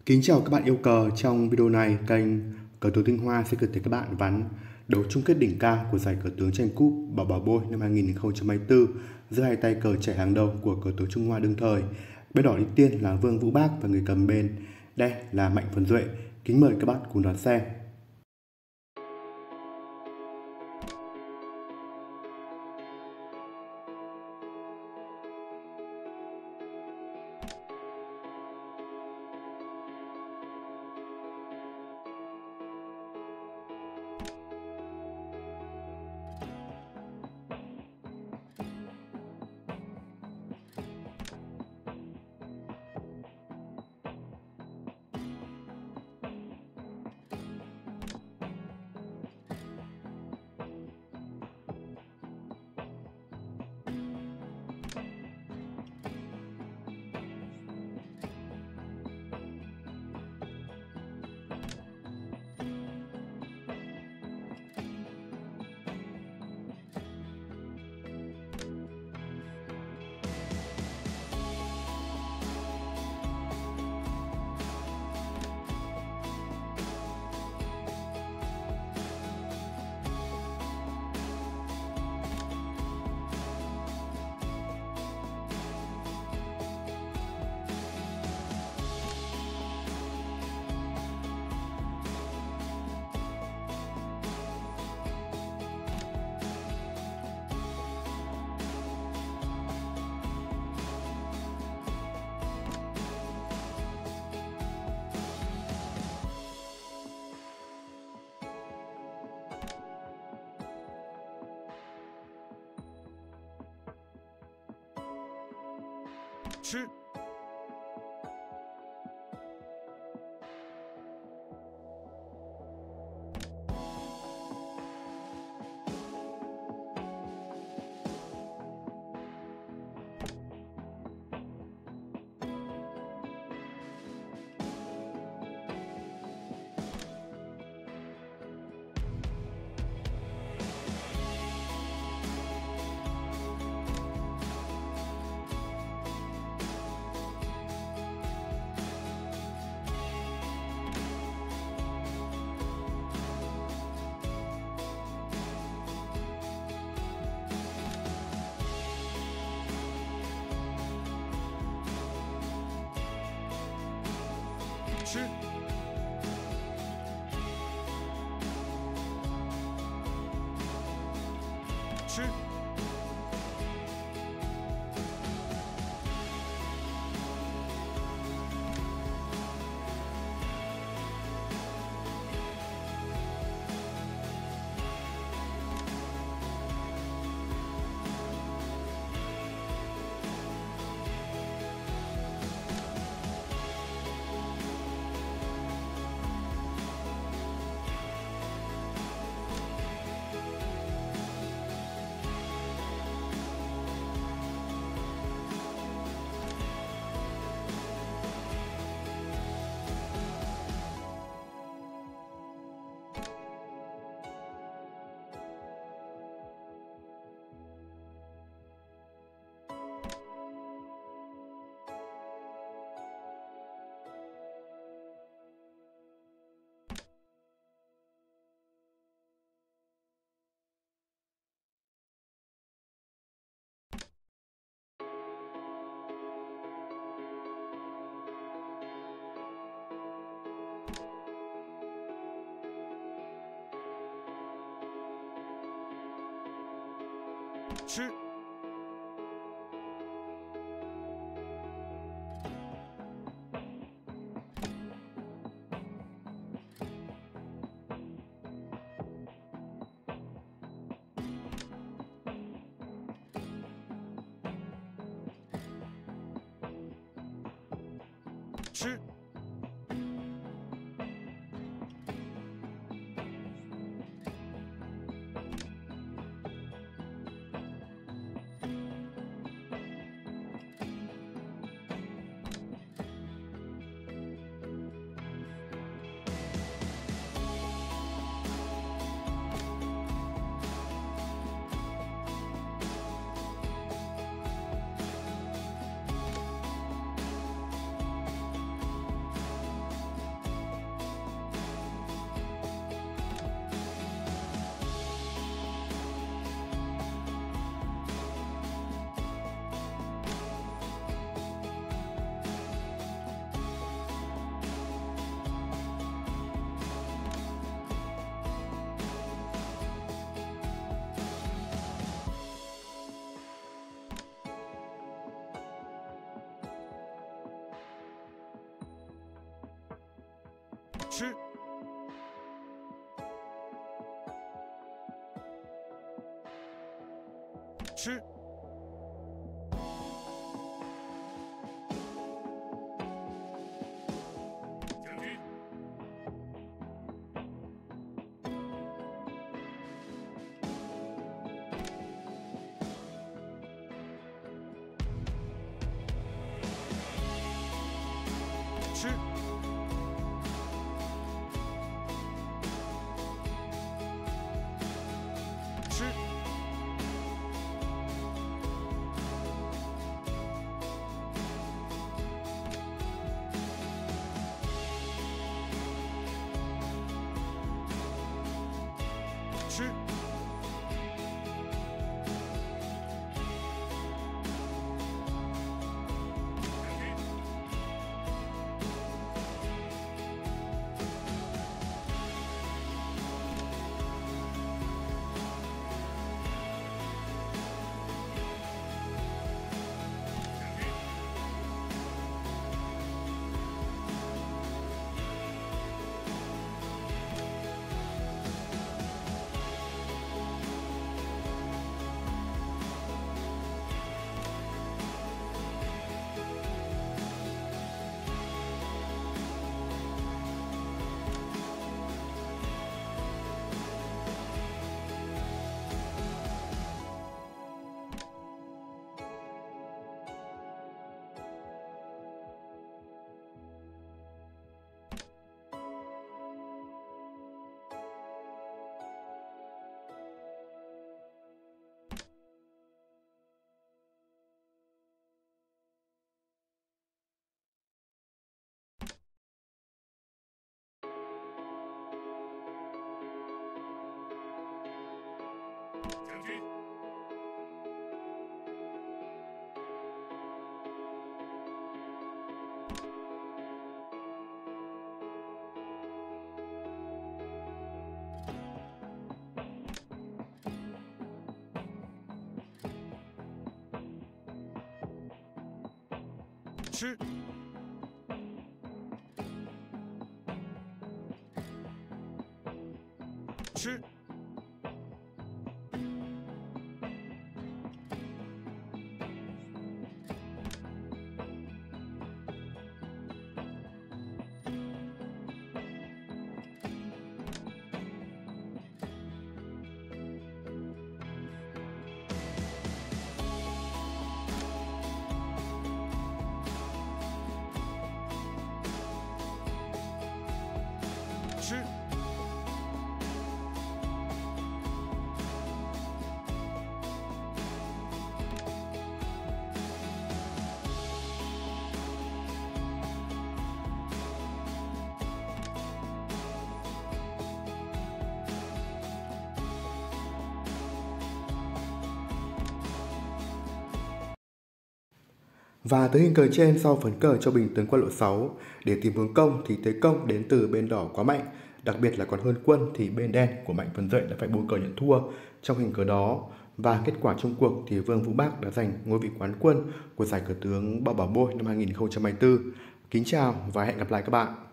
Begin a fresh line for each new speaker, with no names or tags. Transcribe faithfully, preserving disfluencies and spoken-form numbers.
Kính chào các bạn yêu cờ. Trong video này, kênh Cờ tướng Tinh Hoa sẽ gửi tới các bạn ván đấu chung kết đỉnh cao của giải cờ tướng tranh cúp Bảo Bảo Bôi năm hai nghìn không trăm hai mươi tư giữa hai tay cờ trẻ hàng đầu của cờ tướng Trung Hoa đương thời. Bên đỏ đi tiên là Vương Vũ Bác và người cầm bên đen là Mạnh Phần Duệ. Kính mời các bạn cùng đón xem.
吃。吃。吃。吃。吃。 吃吃将军吃吃吃将军将军将军吃吃吃
Và tới hình cờ trên sau phấn cờ cho bình tướng qua lộ sáu. Để tìm hướng công thì thế công đến từ bên đỏ quá mạnh, đặc biệt là còn hơn quân thì bên đen của Mạnh Tuấn Dậy đã phải bôi cờ nhận thua trong hình cờ đó. Và kết quả chung cuộc thì Vương Vũ Bác đã giành ngôi vị quán quân của giải cờ tướng Bảo Bảo Bôi năm hai nghìn không trăm hai mươi tư. Kính chào và hẹn gặp lại các bạn.